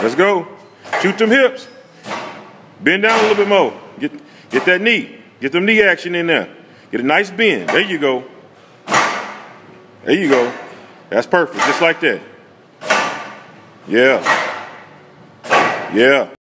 Let's go. Shoot them hips. Bend down a little bit more. Get that knee. Get them knee action in there. Get a nice bend. There you go. There you go. That's perfect. Just like that. Yeah. Yeah.